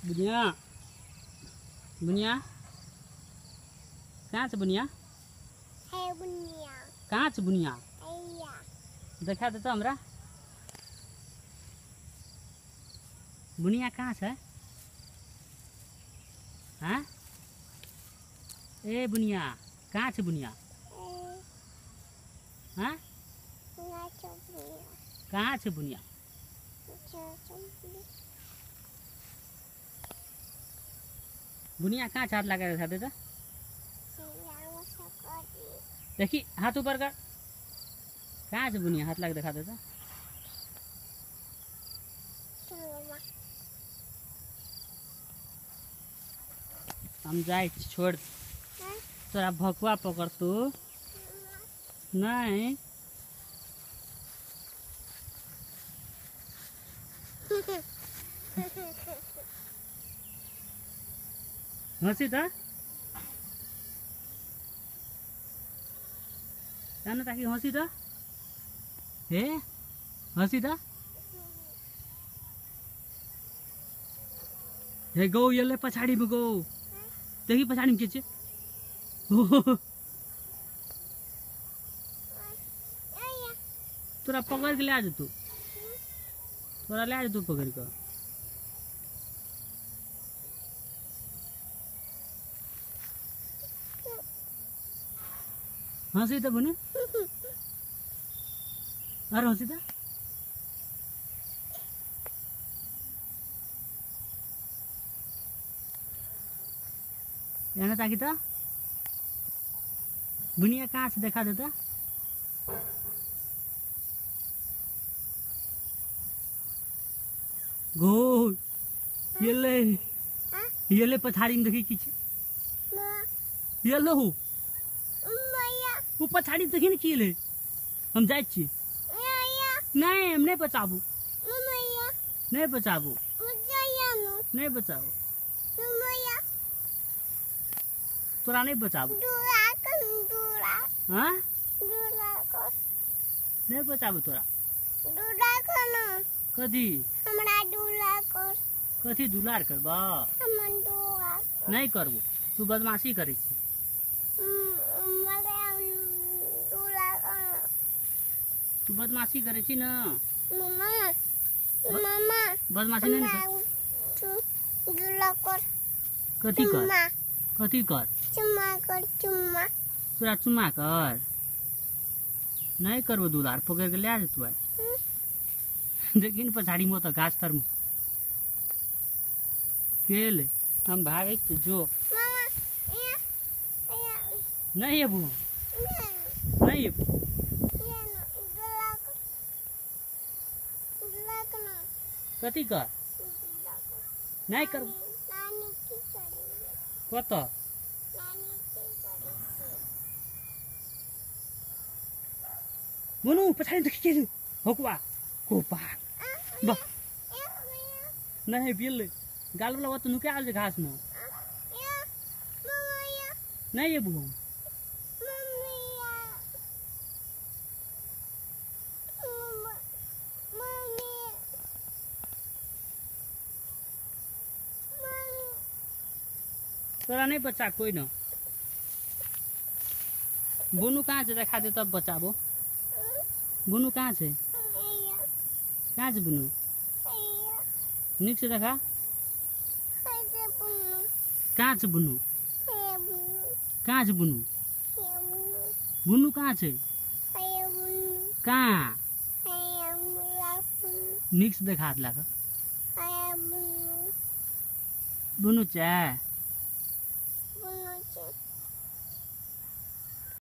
बुनिया बुनिया कहाँ से बुनिया है बुनिया कहाँ से बुनिया ऐया देखा दे तो हमरा बुनिया कहाँ से हाँ ए बुनिया कहाँ से बुनिया हाँ कहाँ से बुनिया बुनिया कहाँ हाथ लगा दिखा दे तो देखी हाथ ऊपर कर कहाँ से बुनिया हाथ लगा दिखा दे तो हम जाए छोड़ तोरा भकुआ पकड़ तू नहीं हंसी था जाना ताकि हंसी था हे हंसी था हे गौ ये पछाड़ी में गौ देखी पछाड़ी में के छे तोरा पकड़ के ले आ तू तोरा ले आ तू पकड़ के हंसी तो बने अरे हंसी था यहाँ ताकि तो बुनिया कहाँ से देखा देता गो ये ले पछाड़ी में देखी किछ ये लो वो पछाड़ी देखी न की ले हम जाए छी नहीं हम नहीं बचाबू नहीं बचाबू नहीं बचाबू तोरा नहीं बचाबू हाँ नहीं बचाबू तोरा कथी कथी दुलार करबा नहीं करबो तू बदमाशी करे छी तू बदमाशी करे छी ना बदमाशी नहीं कर कथी कर कथी कर तोरा चुम्मा कर नहीं करबो दुलार पकड़ के ले आ तू देखी न पछाड़ी में तो घास तर में केले हम भागे जो नहीं अबू नहीं अबू कथी कर नहीं कर कत मनु पछाड़ी देखी के हकुआ कोपा नहीं बिल गाल वाला तो नुके आल घास में नहीं ये बुआ तोरा नहीं बचा कोई ना बुनू कहाँ से देखा दे तब बचाबो बुनू कहाँ से कहाँ से बुनू निक से देखा कहाँ से बुनू कहाँ से बुनू बुनू कहाँ से कहाँ निक से देखा लगा बुनू चाहे